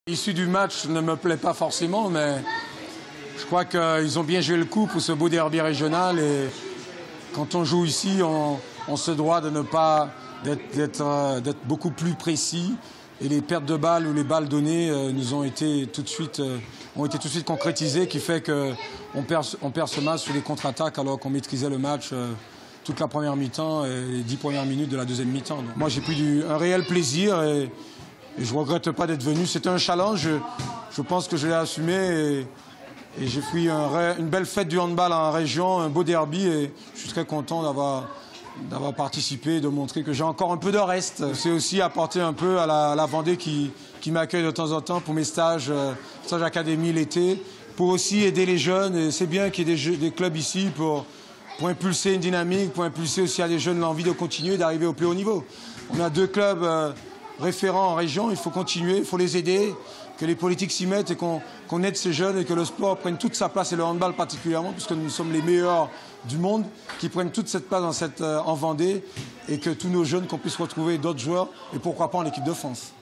L'issue du match ne me plaît pas forcément, mais je crois qu'ils ont bien joué le coup pour ce beau derby régional. Et quand on joue ici, on se doit de ne pas d'être beaucoup plus précis. Et les pertes de balles ou les balles données nous ont été tout de suite concrétisées, qui fait qu'on perd ce match sur les contre-attaques alors qu'on maîtrisait le match toute la première mi-temps et les 10 premières minutes de la deuxième mi-temps. Donc, moi, j'ai pris un réel plaisir et je ne regrette pas d'être venu. C'était un challenge, je pense que je l'ai assumé et j'ai pris une belle fête du handball en région, un beau derby et je suis très content d'avoir participé et de montrer que j'ai encore un peu de reste. C'est aussi apporter un peu à la Vendée qui m'accueille de temps en temps pour mes stages académie l'été, pour aussi aider les jeunes. Et c'est bien qu'il y ait des clubs ici pour impulser une dynamique, pour impulser aussi à des jeunes l'envie de continuer, d'arriver au plus haut niveau. On a 2 clubs référents en région, il faut continuer, il faut les aider, que les politiques s'y mettent et qu'on aide ces jeunes et que le sport prenne toute sa place, et le handball particulièrement, puisque nous sommes les meilleurs du monde, qui prennent toute cette place en Vendée et que tous nos jeunes, qu'on puisse retrouver d'autres joueurs et pourquoi pas en équipe de France.